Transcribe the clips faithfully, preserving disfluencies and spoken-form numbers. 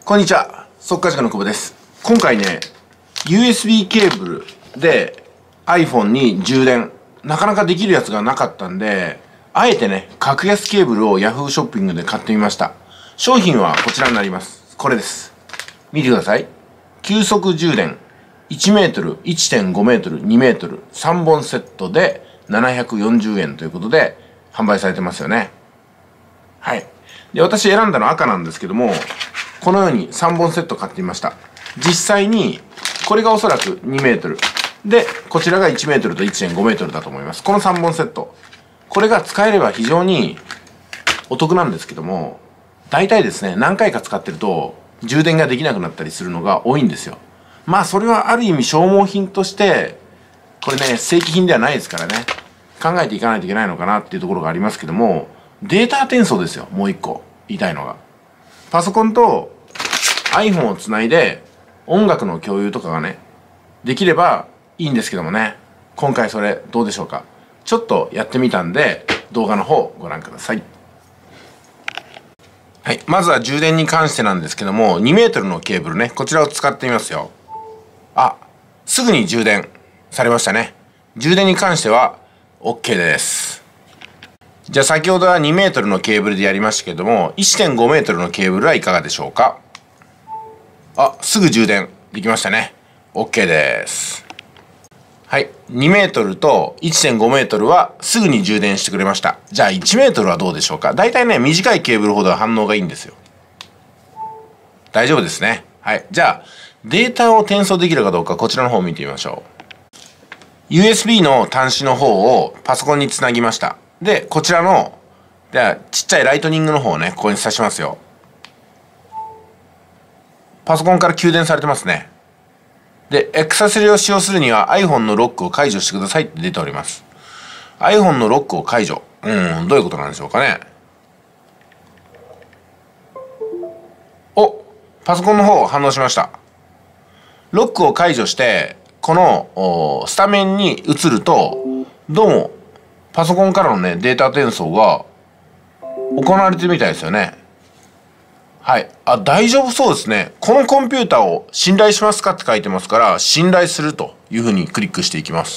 こんにちは、速稼塾の久保です。今回ね、ユーエスビー ケーブルで iPhone に充電、なかなかできるやつがなかったんで、あえてね、格安ケーブルを Yahoo ショッピングで買ってみました。商品はこちらになります。これです。見てください。急速充電、いちメートル、いってんごメートル、にメートル、さんぼんセットでななひゃくよんじゅうえんということで販売されてますよね。はい。で、私選んだの赤なんですけども、このようにさんぼんセット買ってみました。実際に、これがおそらくにメートル。で、こちらがいちメートルと いってんごメートルだと思います。このさんぼんセット。これが使えれば非常にお得なんですけども、大体ですね、何回か使ってると充電ができなくなったりするのが多いんですよ。まあ、それはある意味消耗品として、これね、正規品ではないですからね、考えていかないといけないのかなっていうところがありますけども、データ転送ですよ、もう一個言いたいのが。パソコンと iPhone をつないで音楽の共有とかがね、できればいいんですけどもね、今回それどうでしょうか。ちょっとやってみたんで、動画の方ご覧ください。はい、まずは充電に関してなんですけども、にメートルのケーブルね、こちらを使ってみますよ。あ、すぐに充電されましたね。充電に関しては OK です。じゃあ先ほどはにメートルのケーブルでやりましたけども、いってんごメートルのケーブルはいかがでしょうか。あ、すぐ充電できましたね。OK です。はい。にメートルと いってんごメートルはすぐに充電してくれました。じゃあいちメートルはどうでしょうか。だいたいね、短いケーブルほど反応がいいんですよ。大丈夫ですね。はい。じゃあ、データを転送できるかどうか、こちらの方を見てみましょう。ユーエスビー の端子の方をパソコンにつなぎました。で、こちらの、では、ちっちゃいライトニングの方をね、ここに挿しますよ。パソコンから給電されてますね。で、X アセリを使用するには iPhone のロックを解除してくださいって出ております。iPhone のロックを解除。うん、どういうことなんでしょうかね。お、パソコンの方反応しました。ロックを解除して、このスタメンに移ると、どうも、パソコンからのね、データ転送が行われてるみたいですよね。はい。あ、大丈夫そうですね。このコンピューターを信頼しますかって書いてますから、信頼するというふうにクリックしていきます。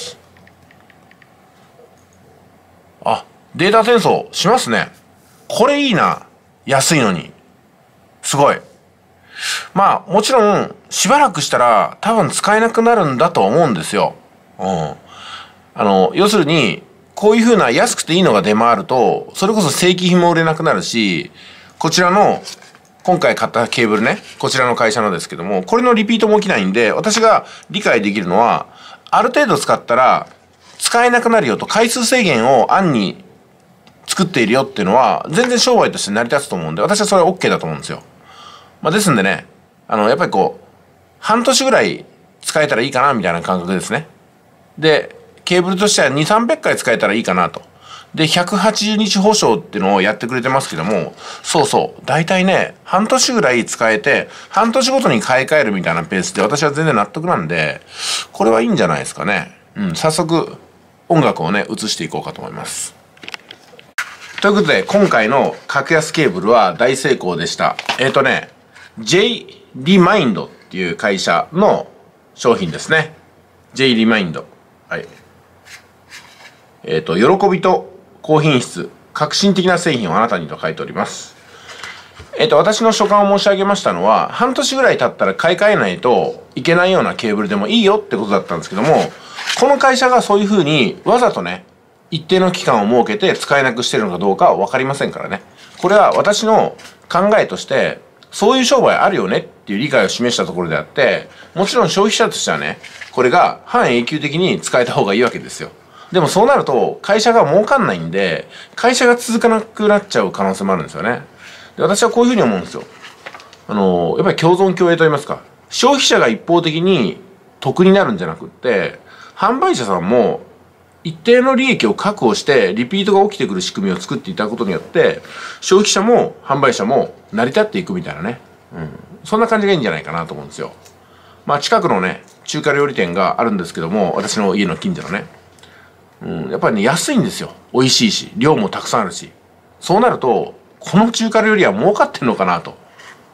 あ、データ転送しますね。これいいな。安いのに。すごい。まあ、もちろん、しばらくしたら多分使えなくなるんだと思うんですよ。うん。あの、要するに、こういうふうな安くていいのが出回ると、それこそ正規品も売れなくなるし、こちらの、今回買ったケーブルね、こちらの会社のですけども、これのリピートも起きないんで、私が理解できるのは、ある程度使ったら、使えなくなるよと、回数制限を暗に作っているよっていうのは、全然商売として成り立つと思うんで、私はそれは OK だと思うんですよ。まあ、ですんでね、あの、やっぱりこう、半年ぐらい使えたらいいかな、みたいな感覚ですね。で、ケーブルとしてはに、さんびゃっかい使えたらいいかなと。で、ひゃくはちじゅうにち保証っていうのをやってくれてますけども、そうそう、大体ね、半年ぐらい使えて、半年ごとに買い替えるみたいなペースで私は全然納得なんで、これはいいんじゃないですかね。うん、早速、音楽をね、移していこうかと思います。ということで、今回の格安ケーブルは大成功でした。えっとね、J リマインドっていう会社の商品ですね。J リマインド。はい。えっと、喜びと高品質、革新的な製品をあなたにと書いております。えっと、私の所感を申し上げましたのは、半年ぐらい経ったら買い替えないといけないようなケーブルでもいいよってことだったんですけども、この会社がそういうふうにわざとね、一定の期間を設けて使えなくしてるのかどうかは分かりませんからね。これは私の考えとして、そういう商売あるよねっていう理解を示したところであって、もちろん消費者としてはね、これが半永久的に使えた方がいいわけですよ。でもそうなると、会社が儲かんないんで、会社が続かなくなっちゃう可能性もあるんですよね。で、私はこういうふうに思うんですよ。あの、やっぱり共存共栄と言いますか、消費者が一方的に得になるんじゃなくって、販売者さんも一定の利益を確保して、リピートが起きてくる仕組みを作っていただくことによって、消費者も販売者も成り立っていくみたいなね。うん。そんな感じがいいんじゃないかなと思うんですよ。まあ、近くのね、中華料理店があるんですけども、私の家の近所のね。うん、やっぱりね、安いんですよ。美味しいし、量もたくさんあるし。そうなると、この中華料理は儲かってんのかなと。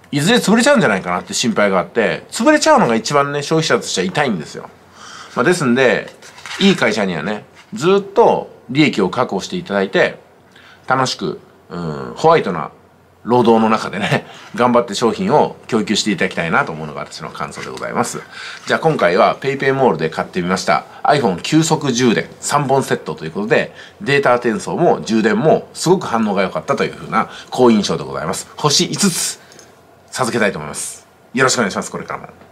いずれ潰れちゃうんじゃないかなって心配があって、潰れちゃうのが一番ね、消費者としては痛いんですよ。まあ、ですんで、いい会社にはね、ずっと利益を確保していただいて、楽しく、うん、ホワイトな労働の中でね、頑張って商品を供給していただきたいなと思うのが私の感想でございます。じゃあ今回は PayPay モールで買ってみました iPhone 急速充電さんぼんセットということで、データ転送も充電もすごく反応が良かったというふうな好印象でございます。星いつつ授けたいと思います。よろしくお願いします。これからも。